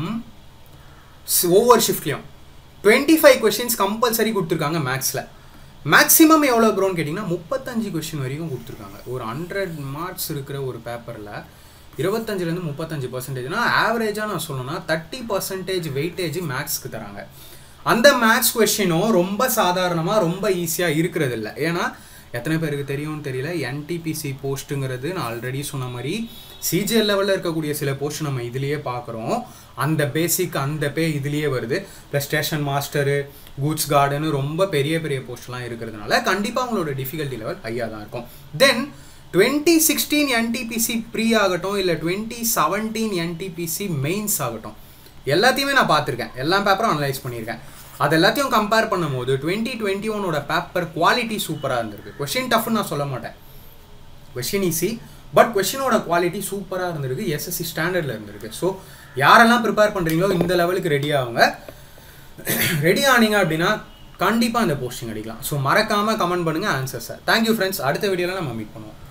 ஒவ்வொரு ஷிஃப்ட்லேயும் டுவெண்ட்டி ஃபைவ் கொஷின்ஸ் கம்பல்சரி கொடுத்துருக்காங்க மேக்ஸில். மேக்ஸிமம் எவ்வளோ ப்ரோன்னு கேட்டிங்கன்னா முப்பத்தஞ்சு கொஷின் வரைக்கும் கொடுத்துருக்காங்க. ஒரு ஹண்ட்ரட் மார்க்ஸ் இருக்கிற ஒரு பேப்பரில் இருபத்தஞ்சிலேருந்து முப்பத்தஞ்சு பர்சன்டேஜ்னா ஆவரேஜாக நான் சொல்லணும்னா தேர்ட்டி பர்சன்டேஜ் வெயிட்டேஜ் மேக்ஸ்க்கு தராங்க. அந்த மேக்ஸ் கொஷினும் ரொம்ப சாதாரணமாக ரொம்ப ஈஸியாக இருக்கிறது இல்லை. ஏன்னா எத்தனை பேருக்கு தெரியும்னு தெரியல, என்டிபிசி போஸ்ட்டுங்கிறது நான் ஆல்ரெடி சொன்ன மாதிரி சிஜிஎல் லெவலில் இருக்கக்கூடிய சில போஸ்ட் நம்ம இதுலேயே பார்க்குறோம். அந்த பேசிக் அந்த பே இதுலேயே வருது. ப்ளஸ் ஸ்டேஷன் மாஸ்டரு, கூட்ஸ் கார்டனு ரொம்ப பெரிய பெரிய போஸ்ட்லாம் இருக்கிறதுனால கண்டிப்பாக உங்களோட டிஃபிகல்ட்டி லெவல் ஹையாக தான் இருக்கும். Then twenty sixteen NTPC pre ஆகட்டும், இல்லை டுவெண்ட்டி செவன்டீன் என்டிபிசி மெயின்ஸ் ஆகட்டும், எல்லாத்தையுமே நான் பார்த்துருக்கேன். எல்லா பேப்பரும் அனலைஸ் பண்ணியிருக்கேன். அது எல்லாத்தையும் கம்பேர் பண்ணும் போது டுவெண்ட்டி டுவெண்ட்டி ஒனோட பேப்பர் குவாலிட்டி சூப்பராக இருந்திருக்கு. கொஷின் டஃப்னு நான் சொல்ல மாட்டேன், கொஷின் ஈஸி, பட் கொஷினோட குவாலிட்டி சூப்பராக இருந்திருக்கு. எஸ்எஸ்சி ஸ்டாண்டர்டில் இருந்திருக்கு. ஸோ யாரெல்லாம் ப்ரிப்பேர் பண்ணுறீங்களோ இந்த லெவலுக்கு ரெடி ஆகுங்க. ரெடி ஆனீங்க அப்படின்னா கண்டிப்பாக அந்த போஸ்டிங் அடிக்கலாம். ஸோ மறக்காமல் கமெண்ட் பண்ணுங்கள் ஆன்சர் சார். Thank you friends. அடுத்த வீடியோவில் நம்ம மீட் பண்ணுவோம்.